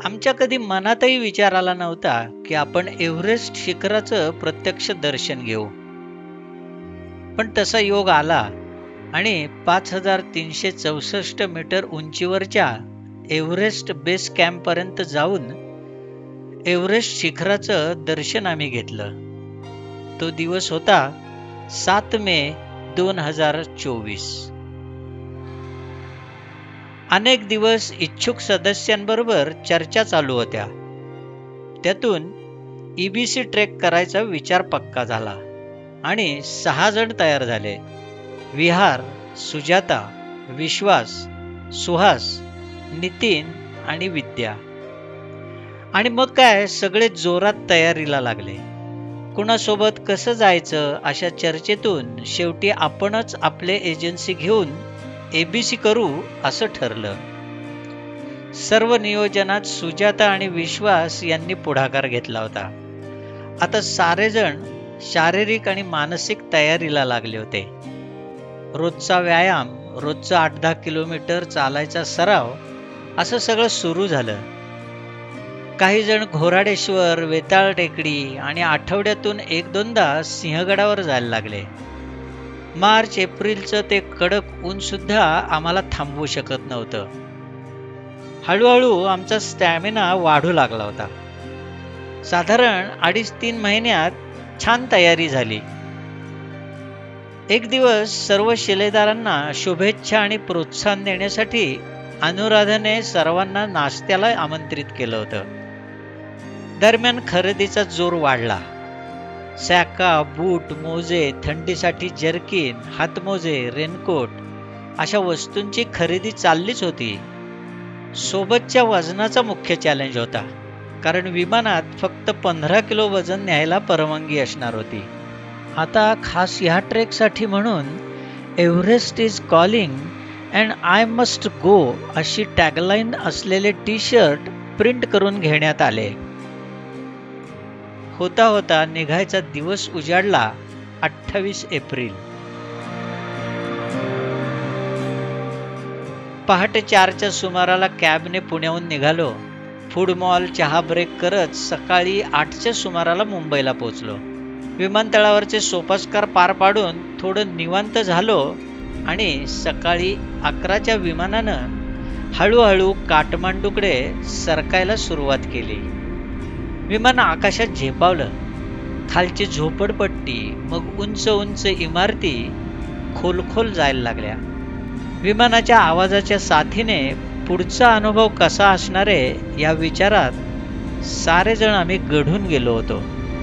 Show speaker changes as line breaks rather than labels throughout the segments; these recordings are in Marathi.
आमच्या कधी मनातही विचार आला नव्हता की आपण एव्हरेस्ट शिखराचं प्रत्यक्ष दर्शन घेऊ. पण तसा योग आला आणि 5364 मीटर उंचीवरच्या एव्हरेस्ट बेस कॅम्प पर्यंत जाऊन एव्हरेस्ट शिखराचं दर्शन आम्ही घेतलं. तो दिवस होता 7 मे 2024. अनेक दिवस इच्छुक सदस्यांबरोबर चर्चा चालू होत्या. त्यातून EBC ट्रेक करायचा विचार पक्का झाला आणि 6 जण तयार झाले. विहार, सुजाता, विश्वास, सुहास, नितीन आणि विद्या. आणि मग काय, सगळे जोरात तयारीला लागले. कुणासोबत कसं जायचं अशा चर्चेतून शेवटी आपणच आपले एजन्सी घेऊन ABC करू असं ठरलं. सर्व नियोजनात सुजाता आणि विश्वास यांनी पुढाकार घेतला होता. आता सारेजण शारीरिक आणि मानसिक तयारीला लागले होते. रोजचा व्यायाम, रोजचा 8-10 किलोमीटर चालायचा सराव, असं सगळं सुरू झालं. काही जण घोराडेश्वर, वेताळ टेकडी आणि आठवड्यातून 1-2दा सिंहगडावर जायला लागले. मार्च एप्रिलचं ते कडक ऊन सुद्धा आम्हाला थांबवू शकत नव्हतं. हळूहळू आमचा स्टॅमिना वाढू लागला होता. साधारण 2.5-3 महिन्यात छान तयारी झाली. एक दिवस सर्व शिलेदारांना शुभेच्छा आणि प्रोत्साहन देण्यासाठी अनुराधाने सर्वांना नाश्त्याला आमंत्रित केलं होतं. दरम्यान खरेदीचा जोर वाढला. सॅका, बूट, मोजे, थंडीसाठी जर्किन, हातमोजे, रेनकोट अशा वस्तूंची खरेदी चाललीच होती. सोबतच्या वजनाचा मुख्य चॅलेंज होता, कारण विमानात फक्त 15 किलो वजन न्यायला परवानगी असणार होती. आता खास ह्या ट्रेकसाठी म्हणून Everest is calling and I must go अशी टॅगलाईन असलेले टी-शर्ट प्रिंट करून घेण्यात आले. होता होता निघायचा दिवस उजाडला. 28 एप्रिल. पहाटे 4च्या सुमाराला कॅबने पुण्याहून निघालो. फूड मॉल, चहा ब्रेक करत सकाळी 8च्या सुमाराला मुंबईला पोहोचलो. विमानतळावरचे सोपस्कार पार पाडून थोडं निवांत झालो आणि सकाळी 11च्या विमानानं हळूहळू काठमांडूकडे सरकायला सुरुवात केली. विमान आकाशात झेपावलं. खालची झोपडपट्टी, मग उंच उंच इमारती खोल जायला लागल्या. विमानाच्या आवाजाच्या साथीने पुढचा अनुभव कसा असणार आहे या विचारात सारेजण आम्ही गढून गेलो होतो.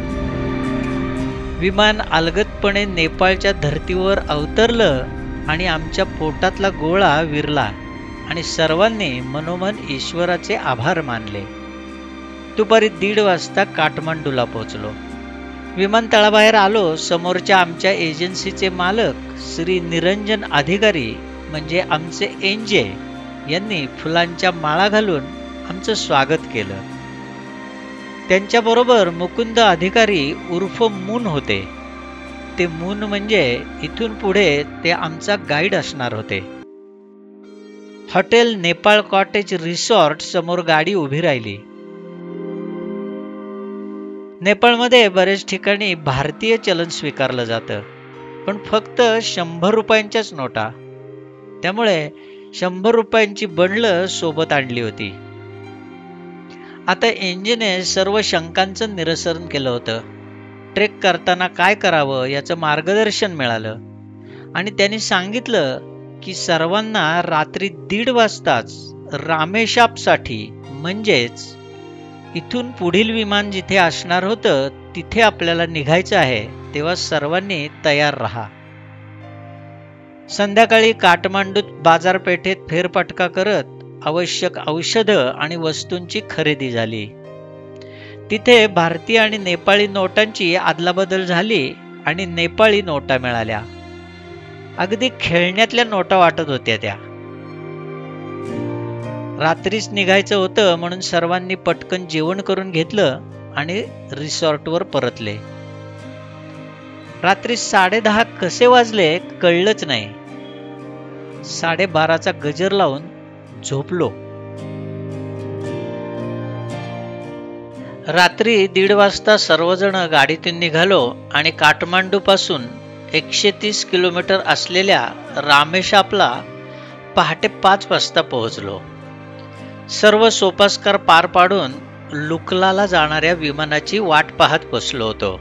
विमान अलगदपणे नेपाळच्या धर्तीवर अवतरलं आणि आमच्या पोटातला गोळा विरला आणि सर्वांनी मनोमन ईश्वराचे आभार मानले. दुपारी 1:30 वाजता काठमांडूला पोहोचलो. विमानतळाबाहेर आलो. समोरच्या आमच्या एजन्सीचे मालक श्री निरंजन अधिकारी म्हणजे आमचे एनजे यांनी फुलांच्या माळा घालून आमचं स्वागत केलं. त्यांच्याबरोबर मुकुंद अधिकारी उर्फ मून होते. ते मून म्हणजे इथून पुढे ते आमचा गाईड असणार होते. हॉटेल नेपाळ कॉटेज रिसॉर्ट समोर गाडी उभी राहिली. नेपाळमध्ये बरेच ठिकाणी भारतीय चलन स्वीकारलं जातं, पण फक्त 100 रुपयांच्याच नोटा. त्यामुळे 100 रुपयांची बंडलं सोबत आणली होती. आता एनजीने सर्व शंकांचं निरसन केलं होतं. ट्रेक करताना काय करावं याचं मार्गदर्शन मिळालं आणि त्यांनी सांगितलं की सर्वांना रात्री 1:30 वाजताच रामेशापसाठी, म्हणजेच इथून पुढील विमान जिथे असणार होतं तिथे आपल्याला निघायचं आहे, तेव्हा सर्वांनी तयार राहा. संध्याकाळी काठमांडूत बाजारपेठेत फेरफटका करत आवश्यक औषधं आणि वस्तूंची खरेदी झाली. तिथे भारतीय आणि नेपाळी नोटांची आदलाबदल झाली आणि नेपाळी नोटा मिळाल्या. अगदी खेळण्यातल्या नोटा वाटत होत्या त्या. रात्रीच निघायचं होतं म्हणून सर्वांनी पटकन जेवण करून घेतलं आणि रिसॉर्टवर परतले. रात्री 10:30 कसे वाजले कळलंच नाही. 12:30चा गजर लावून झोपलो. रात्री 1:30 वाजता सर्वजण गाडीतून निघालो आणि काठमांडूपासून 130 किलोमीटर असलेल्या रामेशापला पहाटे 5 वाजता पोहोचलो. सर्व सोपस्कार पार पाडून लुकलाला जाणाऱ्या विमानाची वाट पाहत बसलो होतो.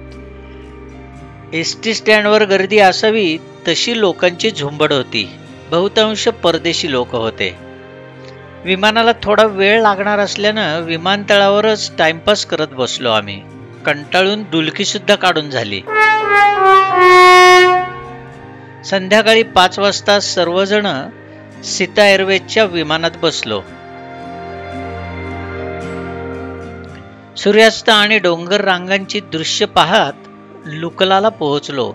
एसटी स्टँडवर गर्दी असावी तशी लोकांची झुंबड होती. बहुतांश परदेशी लोक होते. विमानाला थोडा वेळ लागणार असल्यानं विमानतळावरच टाइमपास करत बसलो आम्ही. कंटाळून डुलकी सुद्धा काढून झाली. संध्याकाळी 5 वाजता सर्वजण सीता एअरवेजच्या विमानात बसलो. सूर्यास्त आणि डोंगर रांगांची दृश्य पाहत लुकलाला पोहोचलो.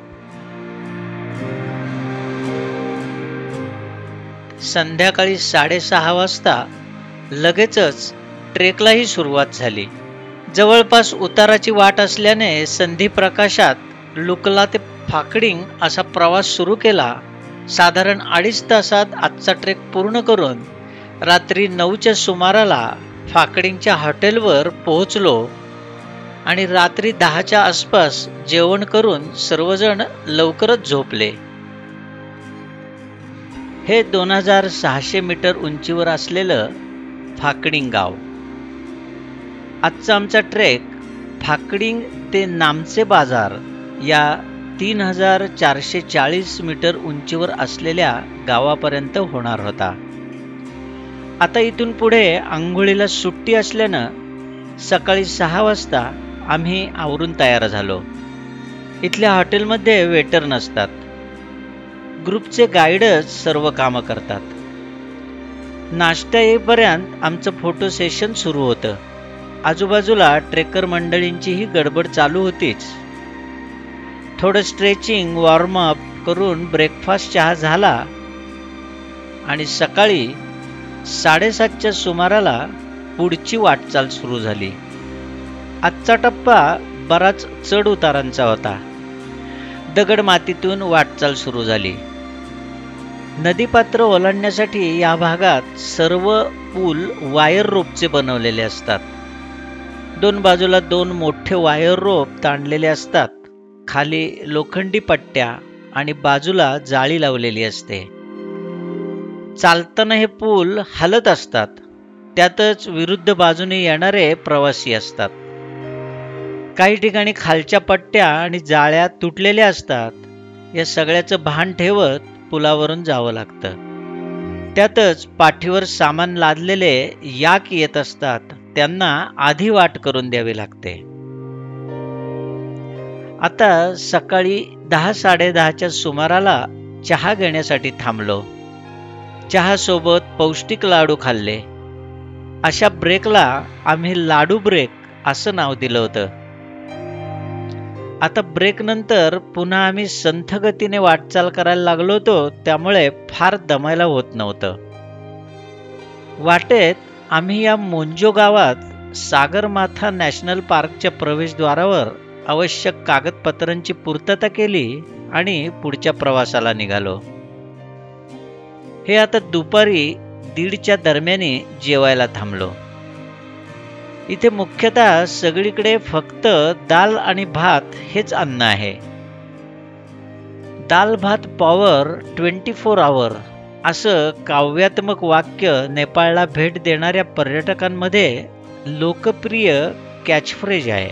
संध्याकाळी 6:30 वाजता लगेचच ट्रेकलाही सुरुवात झाली. जवळपास उताराची वाट असल्याने संधी प्रकाशात लुकला ते फाकडिंग असा प्रवास सुरू केला. साधारण 2.5 तासात आजचा ट्रेक पूर्ण करून रात्री 9च्या सुमाराला फाकडिंगच्या हॉटेलवर पोहोचलो आणि रात्री 10च्या आसपास जेवण करून सर्वजण लवकरच झोपले. हे 2600 मीटर उंचीवर असलेलं फाकडिंग गाव. आजचा आमचा ट्रेक फाकडिंग ते नामचे बाजार या 3440 मीटर उंचीवर असलेल्या गावापर्यंत होणार होता. आता इथून पुढे आंघोळीला सुट्टी असल्यानं सकाळी 6 वाजता आम्ही आवरून तयार झालो. इथल्या हॉटेलमध्ये वेटर नसतात. ग्रुपचे गाईडच सर्व कामं करतात. नाश्ता येईपर्यंत आमचं फोटो सेशन सुरू होतं. आजूबाजूला ट्रेकर मंडळींचीही गडबड चालू होतीच. थोडं स्ट्रेचिंग वॉर्मअप करून ब्रेकफास्ट चहा झाला आणि सकाळी 7:30च्या सुमाराला पुढची वाटचाल सुरू झाली. आजचा टप्पा बराच चढ उतारांचा होता. दगड मातीतून वाटचाल सुरू झाली. नदीपात्र ओलांडण्यासाठी या भागात सर्व पूल वायर रोपचे बनवलेले असतात. 2 बाजूला 2 मोठे वायर रोप ताणलेले असतात. खाली लोखंडी पट्ट्या आणि बाजूला जाळी लावलेली असते. चालताना हे पूल हलत असतात. त्यातच विरुद्ध बाजूने येणारे प्रवासी असतात. काही ठिकाणी खालच्या पट्ट्या आणि जाळ्या तुटलेल्या असतात. या सगळ्याचं भान ठेवत पुलावरून जावं लागतं. त्यातच पाठीवर सामान लादलेले याक येत असतात. त्यांना आधी वाट करून द्यावी लागते. आता सकाळी 10-10:30च्या सुमाराला चहा घेण्यासाठी थांबलो. चहासोबत पौष्टिक लाडू खाल्ले. अशा ब्रेकला आम्ही लाडू ब्रेक असं नाव दिलं होतं. आता ब्रेक नंतर पुन्हा आम्ही संथ गतीने वाटचाल करायला लागलो होतो. त्यामुळे फार दमायला होत नव्हतं. वाटेत आम्ही या मोंजो गावात सागरमाथा नॅशनल पार्कच्या प्रवेशद्वारावर आवश्यक कागदपत्रांची पूर्तता केली आणि पुढच्या प्रवासाला निघालो. हे आता दुपारी 1:30च्या दरम्यानी जेवायला थांबलो. इथे मुख्यतः सगळीकडे फक्त दाल आणि भात हेच अन्न आहे. दाल भात पॉवर 24 आवर असं काव्यात्मक वाक्य नेपाळला भेट देणाऱ्या पर्यटकांमध्ये लोकप्रिय कॅचफ्रेज आहे.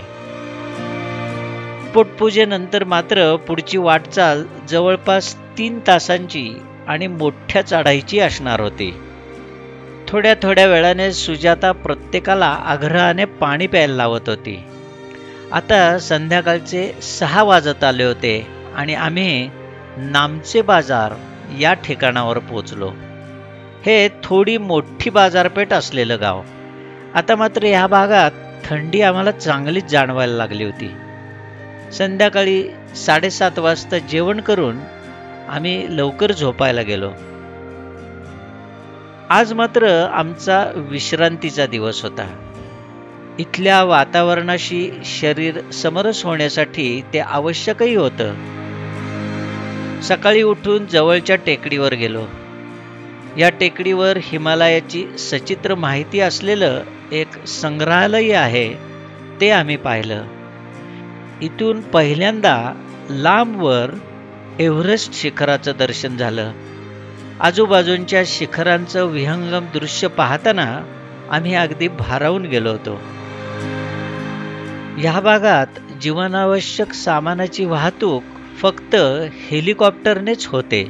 पोटपूजेनंतर मात्र पुढची वाटचाल जवळपास 3 तासांची आणि मोठ्या चढाईची असणार होती. थोड्या थोड्या वेळाने सुजाता प्रत्येकाला आग्रहाने पाणी प्यायला लावत होती. आता संध्याकाळचे 6 वाजत आले होते आणि आम्ही नामचे बाजार या ठिकाणावर पोचलो. हे थोडी मोठी बाजारपेठ असलेलं गाव. आता मात्र ह्या भागात थंडी आम्हाला चांगलीच जाणवायला लागली होती. संध्याकाळी 7:30 वाजता जेवण करून आम्ही लवकर झोपायला गेलो. आज मात्र आमचा विश्रांतीचा दिवस होता. इथल्या वातावरणाशी शरीर समरस होण्यासाठी ते आवश्यकही होतं. सकाळी उठून जवळच्या टेकडीवर गेलो. या टेकडीवर हिमालयाची सचित्र माहिती असलेलं एक संग्रहालय आहे. ते आम्ही पाहिलं. इथून पहिल्यांदा लांबवर एव्हरेस्ट शिखराचं दर्शन झालं. आजूबाजूंच्या शिखरांचं विहंगम दृश्य पाहताना आम्ही अगदी भारावून गेलो होतो. या भागात जीवनावश्यक सामानाची वाहतूक फक्त हेलिकॉप्टरनेच होते.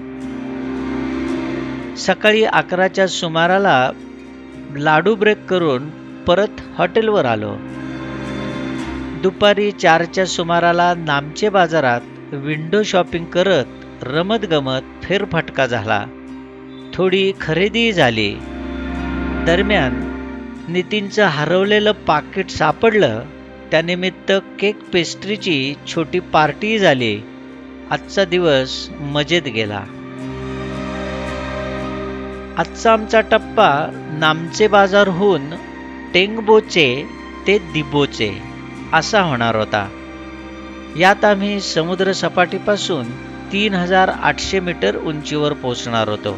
सकाळी 11च्या सुमाराला लाडू ब्रेक करून परत हॉटेलवर आलो. दुपारी 4च्या सुमाराला नामचे बाजारात विंडो शॉपिंग करत रमत गमत फेरफटका झाला. थोडी खरेदी झाली. दरम्यान नितीनचं हरवलेलं पाकिट सापडलं. त्यानिमित्त केक पेस्ट्रीची छोटी पार्टी झाली. आजचा दिवस मजेत गेला. आजचा आमचा टप्पा नामचे बाजारहून टेंगबोचे ते दिबोचे असा होणार होता. यात आम्ही समुद्र सपाटीपासून 3800 मीटर उंचीवर पोहोचणार होतो.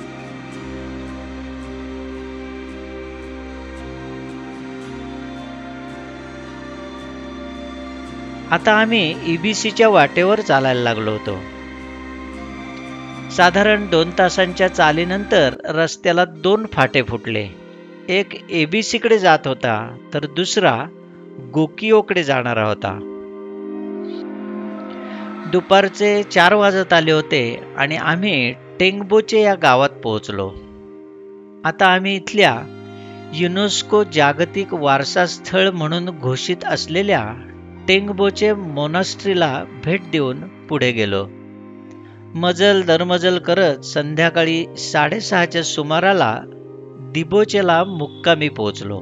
आता आम्ही EBCच्या वाटेवर चालायला लागलो होतो. साधारण 2 तासांच्या चालीनंतर रस्त्याला 2 फाटे फुटले. एक ABCकडे जात होता तर दुसरा गोकियोकडे जाणारा होता. दुपारचे 4 वाजत आले होते आणि आम्ही टेंगबोचे या गावात पोहोचलो. आता आम्ही इथल्या युनेस्को जागतिक वारसा स्थळ म्हणून घोषित असलेल्या टेंगबोचे मोनास्ट्रीला भेट देऊन पुढे गेलो. मजल दरमजल करत संध्याकाळी 6:30च्या सुमाराला दिबोचेला मुक्कामी पोहोचलो.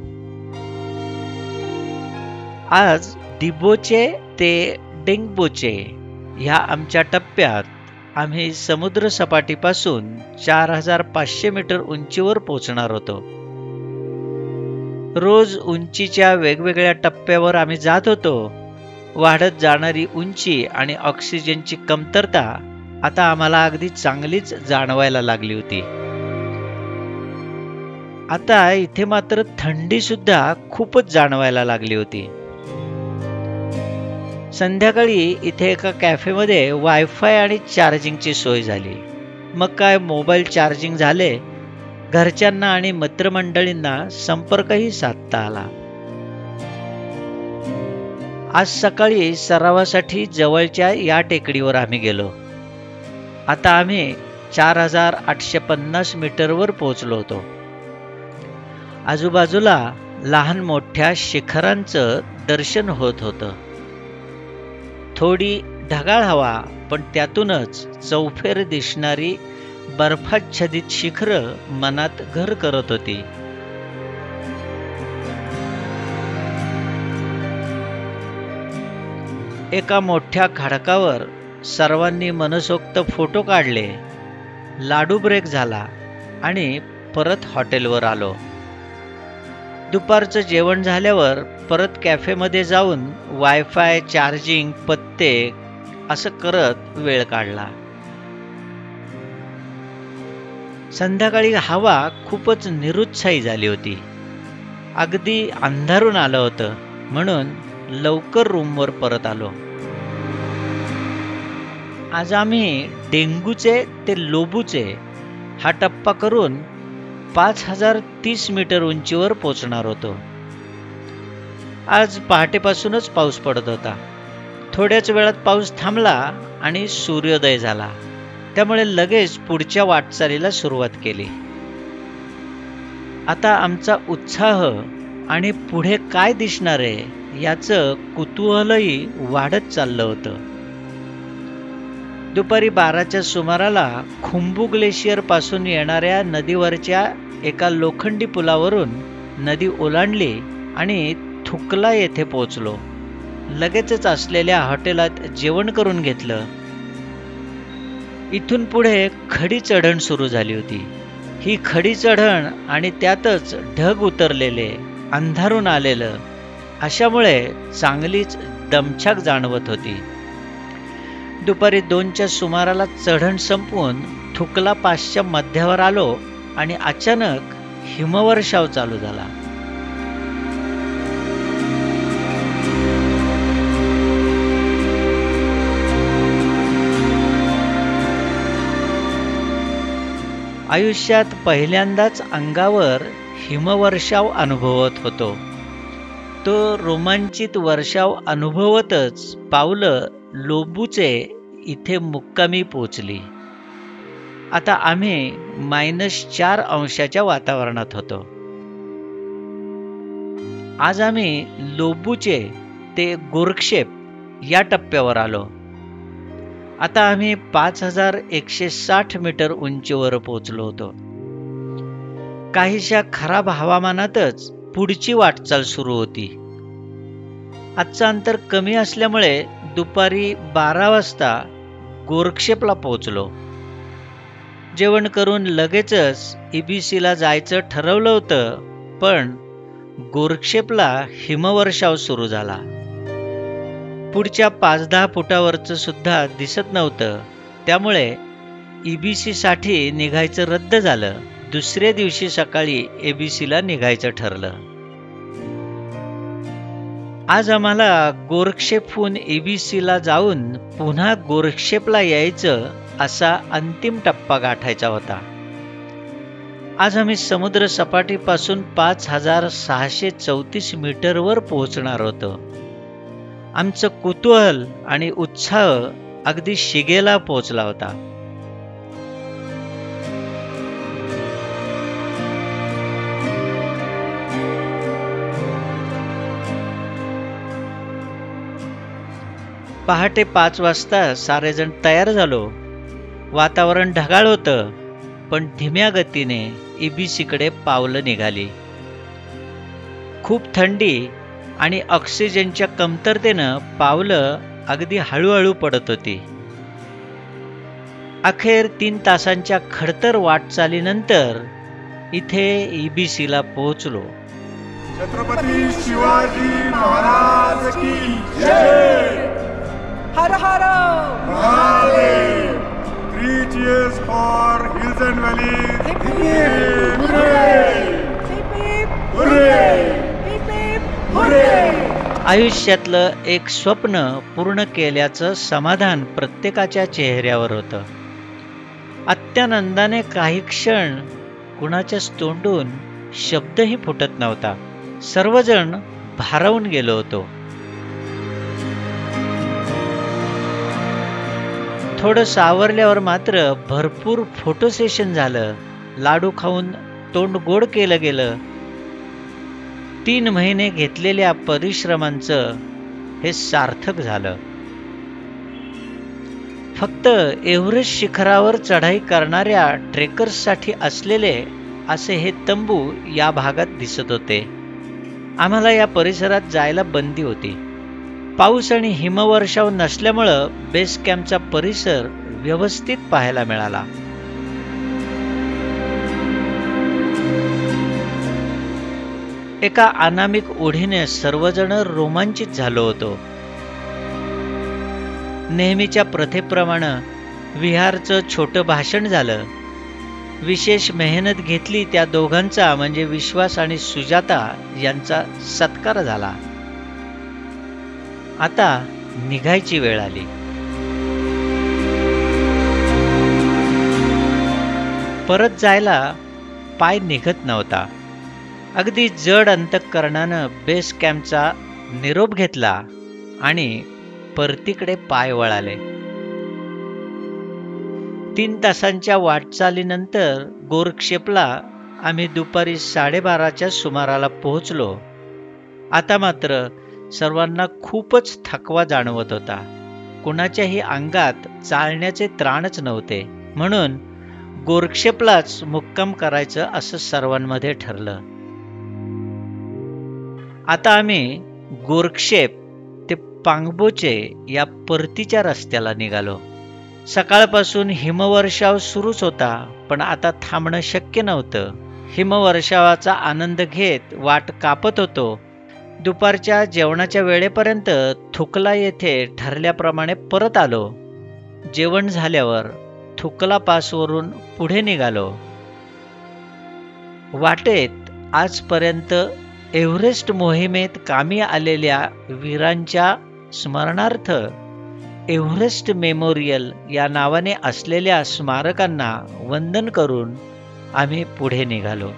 आज दिबोचे ते टेंगबोचे ह्या आमच्या टप्प्यात आम्ही समुद्र सपाटीपासून 4500 मीटर उंचीवर पोहोचणार होतो. रोज उंचीच्या वेगवेगळ्या टप्प्यावर आम्ही जात होतो. वाढत जाणारी उंची आणि ऑक्सिजनची कमतरता आता आम्हाला अगदी चांगलीच जाणवायला लागली होती. आता इथे मात्र थंडी सुद्धा खूपच जाणवायला लागली होती. संध्याकाळी इथे एका कॅफेमध्ये वायफाय आणि चार्जिंगची सोय झाली. मग काय मोबाईल चार्जिंग झाले. घरच्यांना आणि मित्रमंडळींना संपर्कही साधता आला. आज सकाळी सरावासाठी जवळच्या या टेकडीवर आम्ही गेलो. आता आम्ही 4850 मीटरवर पोहोचलो होतो. आजूबाजूला लहान मोठ्या शिखरांचं दर्शन होत होतं. थोडी ढगाळ हवा पण त्यातूनच चौफेर दिसणारी बर्फाच्छादित शिखरं मनात घर करत होती. एका मोठ्या खडकावर सर्वांनी मनसोक्त फोटो काढले. लाडू ब्रेक झाला आणि परत हॉटेलवर आलो. दुपारचं जेवण झाल्यावर परत कॅफेमध्ये जाऊन वायफाय चार्जिंग पत्ते असं करत वेळ काढला. संध्याकाळी हवा खूपच निरुत्साही झाली होती. अगदी अंधारून आलं होतं म्हणून लवकर रूमवर परत आलो. आज आम्ही डेंगूचे ते लोबूचे हा टप्पा करून 5030 मीटर उंचीवर पोहोचणार होतो. आज पहाटेपासूनच पाऊस पडत होता. थोड्याच वेळात पाऊस थांबला आणि सूर्योदय झाला. त्यामुळे लगेच पुढच्या वाटचालीला सुरुवात केली. आता आमचा उत्साह आणि पुढे काय दिसणार आहे याचं कुतूहलही वाढत चाललं होतं. दुपारी 12च्या सुमाराला खुंबू ग्लेशियर पासून येणाऱ्या नदीवरच्या एका लोखंडी पुलावरून नदी ओलांडली आणि थुकला येथे पोहोचलो. लगेचच असलेल्या हॉटेलात जेवण करून घेतलं. इथून पुढे खडी चढण सुरू झाली होती. ही खडी चढण आणि त्यातच ढग उतरलेले, अंधारून आलेलं, अशामुळे चांगलीच दमछाक जाणवत होती. दुपारी 2च्या सुमाराला चढण संपवून थुकला पासच्या मध्यावर आलो आणि अचानक हिमवर्षाव चालू झाला. आयुष्यात पहिल्यांदाच अंगावर हिमवर्षाव अनुभवत होतो. तो रोमांचित वर्षाव अनुभवतच पावलं लोबूचे इथे मुक्कामी पोचली. आता आम्ही -4 अंशाच्या वातावरणात होतो. आज आम्ही लोबूचे ते गोरक्षेप या टप्प्यावर आलो. आता आम्ही 5160 मीटर उंचीवर पोहोचलो होतो. काहीशा खराब हवामानातच पुढची वाटचाल सुरू होती. आजचं अंतर कमी असल्यामुळे दुपारी 12 वाजता गोरक्षेपला पोहोचलो. जेवण करून लगेचच EBCला जायचं ठरवलं होतं, पण गोरक्षेपला हिमवर्षाव सुरू झाला. पुढच्या 5-10 फुटावरचं सुद्धा दिसत नव्हतं. त्यामुळे EBCसाठी निघायचं रद्द झालं. दुसऱ्या दिवशी सकाळी ABCला निघायचं ठरलं. आज आम्हाला गोरक्षेपहून EBCला जाऊन पुन्हा गोरक्षेपला यायचं असा अंतिम टप्पा गाठायचा होता. आज आम्ही समुद्र सपाटीपासून 5634 मीटरवर पोहोचणार होतो. आमचं कुतूहल आणि उत्साह अगदी शिगेला पोहोचला होता. पहाटे 5 वाजता सारेजण तयार झालो. वातावरण ढगाळ होतं, पण धीम्या गतीने EBCकडे पावलं निघाली. खूप थंडी आणि ऑक्सिजनच्या कमतरतेनं पावलं अगदी हळूहळू पडत होती. अखेर 3 तासांच्या खडतर वाटचालीनंतर इथे EBCला पोहोचलो.
छत्रपती शिवाजी महाराज की जय.
हर हर
Mahadev. 3 cheers for hills and valleys.
Hip,
Hip,
hooray.
hooray.
Hip hip
Hooray.
Hip hip hooray.
आयुष्यातलं एक स्वप्न पूर्ण केल्याचं समाधान प्रत्येकाच्या चेहऱ्यावर होतं. अत्यानंदाने काही क्षण कुणाच्याच तोंडून शब्दही फुटत नव्हता. सर्वजण भारावून गेलो होतो. थोडं सावरल्यावर मात्र भरपूर फोटो सेशन झालं. लाडू खाऊन तोंड गोड केलं गेलं. 3 महिने घेतलेल्या परिश्रमांचं हे सार्थक झालं. फक्त एव्हरेस्ट शिखरावर चढाई करणाऱ्या ट्रेकर्ससाठी असलेले असे हे तंबू या भागात दिसत होते. आम्हाला या परिसरात जायला बंदी होती. पाऊस आणि हिमवर्षाव नसल्यामुळं बेस कॅम्पचा परिसर व्यवस्थित पाहायला मिळाला. एका अनामिक ओढीने सर्वजण रोमांचित झालो होतो. नेहमीच्या प्रथेप्रमाणे विहारचं छोटं भाषण झालं. विशेष मेहनत घेतली त्या दोघांचा म्हणजे विश्वास आणि सुजाता यांचा सत्कार झाला. आता निघायची वेळ आली. परत जायला पाय निघत नव्हता. अगदी जड अंतःकरणानं बेस कॅम्पचा निरोप घेतला आणि परतीकडे पाय वळाले. 3 तासांच्या वाटचालीनंतर गोरक्षेपला आम्ही दुपारी 12:30च्या सुमाराला पोहोचलो. आता मात्र सर्वांना खूपच थकवा जाणवत होता. कुणाच्याही अंगात चालण्याचे त्राणच नव्हते. म्हणून गोरक्षेपलाच मुक्काम करायचं असं सर्वांमध्ये ठरलं. आता आम्ही गोरक्षेप ते पांगबोचे या परतीच्या रस्त्याला निघालो. सकाळपासून हिमवर्षाव सुरूच होता, पण आता थांबणं शक्य नव्हतं. हिमवर्षावाचा आनंद घेत वाट कापत होतो. दुपारच्या जेवणाच्या वेळेपर्यंत थुकला येथे ठरल्याप्रमाणे परत आलो. जेवण झाल्यावर थुकला पासवरून पुढे निघालो. वाटेत आजपर्यंत एव्हरेस्ट मोहिमेत कामी आलेल्या वीरांच्या स्मरणार्थ एव्हरेस्ट मेमोरियल या नावाने असलेल्या स्मारकांना वंदन करून आम्ही पुढे निघालो.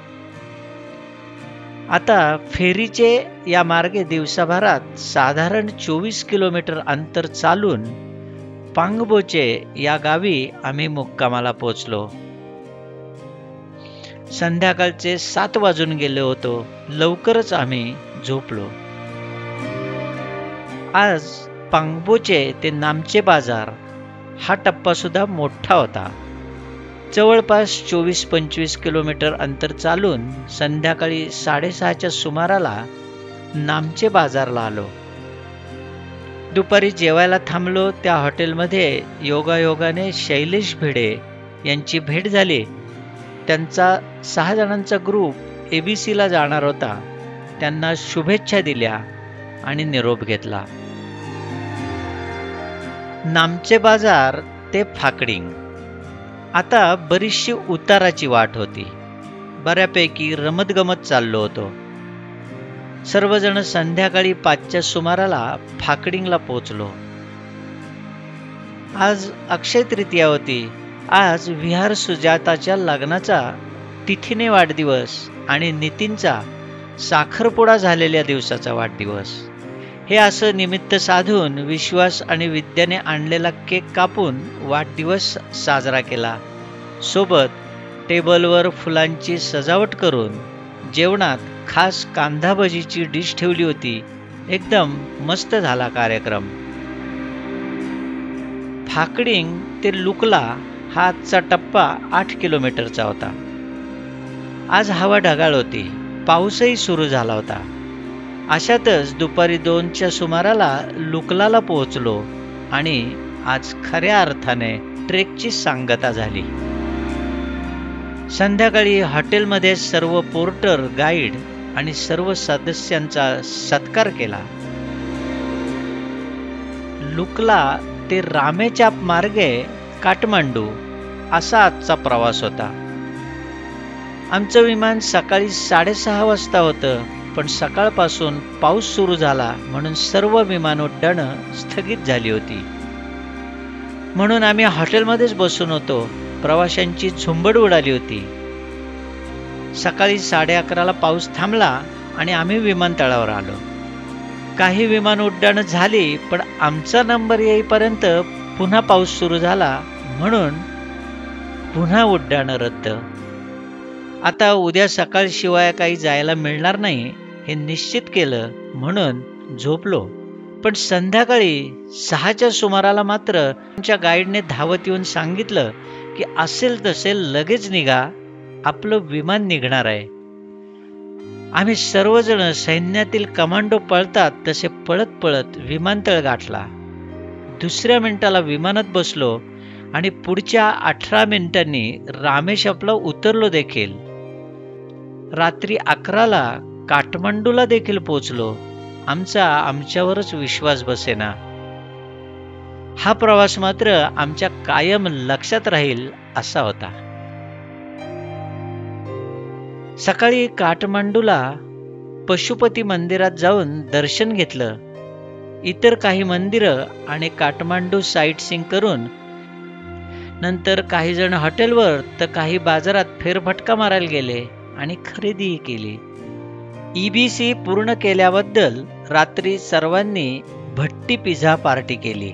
आता फेरीचे या मार्गे दिवसाभरात साधारण 24 किलोमीटर अंतर चालून पांगबोचे या गावी आम्ही मुक्कामाला पोचलो. संध्याकाळचे 7 वाजून गेले होतो. लवकरच आम्ही झोपलो. आज पांगबोचे ते नामचे बाजार हा टप्पा सुद्धा मोठा होता. जवळपास 24-25 किलोमीटर अंतर चालून संध्याकाळी 6:30च्या सुमाराला नामचे बाजारला आलो. दुपारी जेवायला थांबलो त्या हॉटेलमध्ये योगायोगाने शैलेश भिडे यांची भेट झाली. त्यांचा 6 जणांचा ग्रुप एबीसीला जाणार होता. त्यांना शुभेच्छा दिल्या आणि निरोप घेतला. नामचे बाजार ते फाकडिंग. आता बरीचशी उताराची वाट होती. बऱ्यापैकी रमतगमत चाललो होतो. सर्वजण संध्याकाळी 5च्या सुमाराला फाकडिंगला पोचलो. आज अक्षय तृतीया होती. आज विहार सुजाताच्या लग्नाचा तिथीने वाढदिवस आणि नितीनचा साखरपुडा झालेल्या दिवसाचा वाढदिवस. हे असं निमित्त साधून विश्वास आणि विद्याने आणलेला केक कापून वाढदिवस साजरा केला. सोबत टेबलवर फुलांची सजावट करून जेवणात खास कांदा भजीची डिश ठेवली होती. एकदम मस्त झाला कार्यक्रम. फाकडिंग ते लुकला हा आजचा टप्पा 8 किलोमीटरचा होता. आज हवा ढगाळ होती. पाऊसही सुरू झाला होता. अशातच दुपारी 2च्या सुमाराला लुकलाला पोहोचलो आणि आज खऱ्या अर्थाने ट्रेकची सांगता झाली. संध्याकाळी हॉटेलमध्ये सर्व पोर्टर, गाईड आणि सर्व सदस्यांचा सत्कार केला. लुकला ते रामेचाप मार्गे काठमांडू असा आजचा प्रवास होता. आमचं विमान सकाळी 6:30 वाजता होतं, पण सकाळपासून पाऊस सुरू झाला म्हणून सर्व विमानोड्डाणं स्थगित झाली होती. म्हणून आम्ही हॉटेलमध्येच बसून होतो. प्रवाशांची झुंबड उडाली होती. सकाळी 11:30ला पाऊस थांबला आणि आम्ही विमानतळावर आलो. काही विमान उड्डाणं झाली, पण आमचा नंबर येईपर्यंत पुन्हा पाऊस सुरू झाला म्हणून पुन्हा उड्डाणं रद्द. आता उद्या सकाळशिवाय काही जायला मिळणार नाही हे निश्चित केलं म्हणून झोपलो. पण संध्याकाळी 6च्या सुमाराला मात्र आमच्या गाईडने धावत येऊन सांगितलं की असेल तसे लगेच निघा, आपलं विमान निघणार आहे. आम्ही सर्वजण सैन्यातील कमांडो पळतात तसे पळत पळत विमानतळ गाठला. 2ऱ्या मिनिटाला विमानात बसलो आणि पुढच्या 18 मिनिटांनी रामेश्वरला उतरलो देखील. रात्री 11ला काठमांडूला देखील पोचलो. आमच्यावरच विश्वास बसेना. हा प्रवास मात्र आमच्या कायम लक्षात राहील असा होता. सकाळी काठमांडूला पशुपती मंदिरात जाऊन दर्शन घेतलं. इतर काही मंदिरं आणि काठमांडू साईट सीइंग करून नंतर काही जण हॉटेलवर तर काही बाजारात फेरफटका मारायला गेले आणि खरेदीही केली. EBC पूर्ण केल्याबद्दल रात्री सर्वांनी भट्टी पिझ्झा पार्टी केली.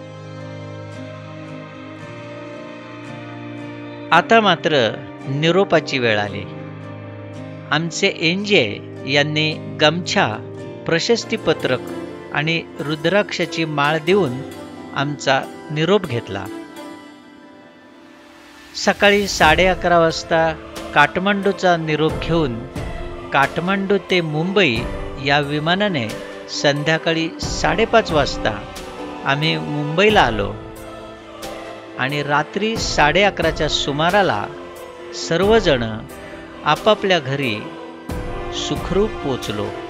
आता मात्र निरोपाची वेळ आली. आमचे एनजे यांनी गमछा, प्रशस्तीपत्रक आणि रुद्राक्षाची माळ देऊन आमचा निरोप घेतला. सकाळी 11:30 वाजता काठमांडूचा निरोप घेऊन काठमांडू ते मुंबई या विमानाने संध्याकाळी 5:30 वाजता आम्ही मुंबईला आलो आणि रात्री 11:30च्या सुमाराला सर्वजण आपापल्या घरी सुखरूप पोचलो.